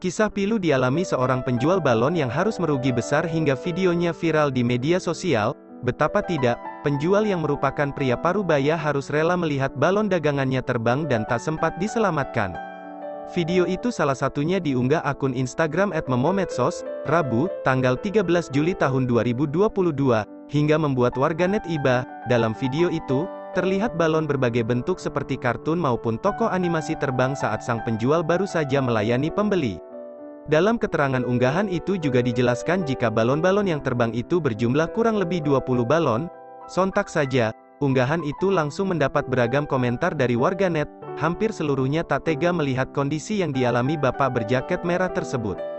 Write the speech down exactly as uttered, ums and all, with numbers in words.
Kisah pilu dialami seorang penjual balon yang harus merugi besar hingga videonya viral di media sosial. Betapa tidak, penjual yang merupakan pria parubaya harus rela melihat balon dagangannya terbang dan tak sempat diselamatkan. Video itu salah satunya diunggah akun Instagram et memomedsos, Rabu, tanggal tiga belas Juli tahun dua ribu dua puluh dua, hingga membuat warganet iba. Dalam video itu, terlihat balon berbagai bentuk seperti kartun maupun tokoh animasi terbang saat sang penjual baru saja melayani pembeli. Dalam keterangan unggahan itu juga dijelaskan jika balon-balon yang terbang itu berjumlah kurang lebih dua puluh balon. Sontak saja, unggahan itu langsung mendapat beragam komentar dari warganet. Hampir seluruhnya tak tega melihat kondisi yang dialami bapak berjaket merah tersebut.